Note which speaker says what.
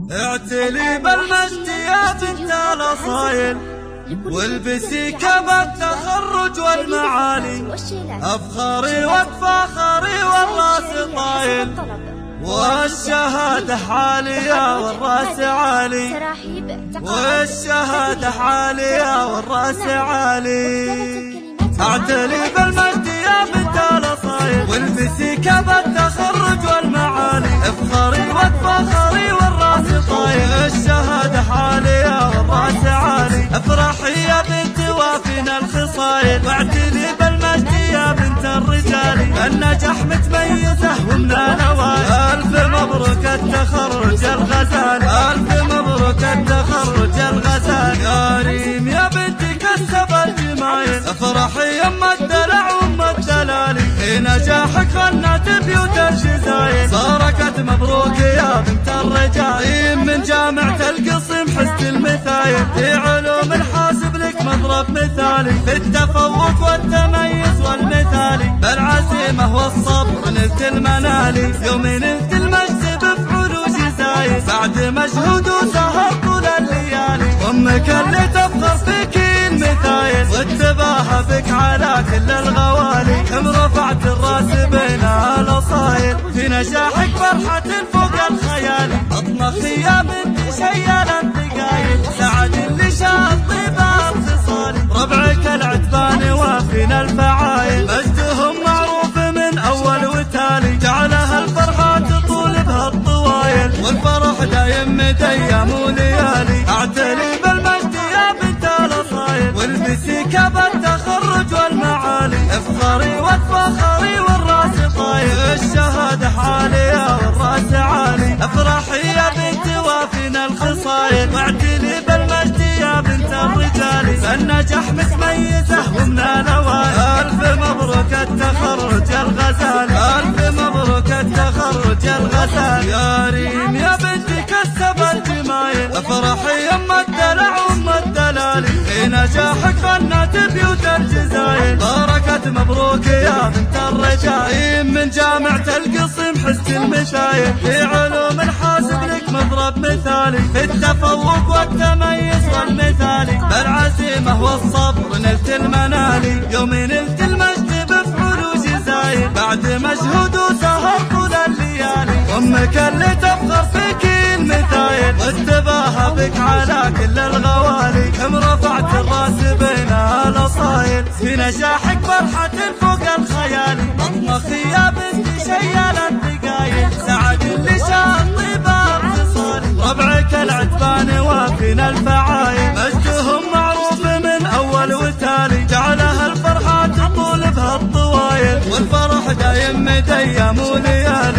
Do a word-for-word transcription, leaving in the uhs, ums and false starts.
Speaker 1: اعتلي بالمجد يا بنت الاصايل، والبسي كما التخرج والمعالي، افخاري وفاخري والراس طايل، والشهادة عالية والراس عالي، والشهادة عالية والراس عالي. اعتلي بالمجد يا بنت الاصايل، والبسي كما التخرج والمعالي، افخاري وفاخري والراس طايل، الشهادة عالية والراس عالي. افرحي يا بنت وافينا الخصايل، واعتلي بالمجد يا بنت الرجال، النجاح متميزة ومن الاوائل. الف مبروك التخرج الغزال، الف مبروك التخرج الغزال. يا ريم يا بنتي كسب الجمايل، افرحي يما الدلع وام الدلالي، في نجاحك غنت بيوت الجزايل. صاركت مبروك يا بنت الرجال، من جامعة القصيم حزت المثايل، في علوم الحاسب لك مضرب مثالي، في التفوق والتميز والمثالي، بالعزيمة والصبر نلت المنالي، يوم نلت المجد بفعول وجزايل، بعد مجهود وسهر طول الليالي. امك اللي تفخر فيك المثايل، واتباها بك على كل الغوالي، كم رفعت الراس بين الاصايل، في نجاحك فرحة فوق الخيال. اطمخي يا بنتي شيال الثقايل، سعد اللي شاف طيبة الخصال، ربعك العتبان وافينا الفعايل، مجدهم معروف من اول وتالي، جعلها الفرحة تطول بها الطوايل، والفرح دايم مديم وليالي. اعتلي بالمجد يا بنت الاصايل، والبسي كبا التخرج والمعالي، افخاري وفاخري والراس طايل، الشهادة عالية والراس عالي. افرحي يا بنت وافينا الخصايل، واعتلي بالمجد يا بنت الرجال، النجاح متميزة ومن الاوائل. الف مبروك التخرج الغزال، الف مبروك التخرج الغزال. يا ريم يا بنتي كسب الجمايل، افرحي يما الدلع وام الدلالي، في نجاحك غنت بيوت الجزايل. باركت مبروك يا بنت الرجال، من جامعة القصيم حزت المشايل، في علوم الحاسب لك مضرب مثالي، في التفوق والتميز والمثالي، بالعزيمة والصبر نلت المنالي، يوم نلت المجد بفعول وجزايل، بعد مجهود وسهر طول الليالي. امك اللي تفخر فيك المثايل، واتباها بك على كل الغوالي، كم رفعت الراس بين الاصايل، في نجاحك فرحة فوق الخيال. اطمخي يا بنتي شيال الثقايل، سعد اللي شاف طيبة الخصال، ربعك العتبان وافينا الفعايل، مجدهم معروف من اول وتالي، جعلها الفرحة تطول بها الطوايل، والفرح دايم مديم وليالي.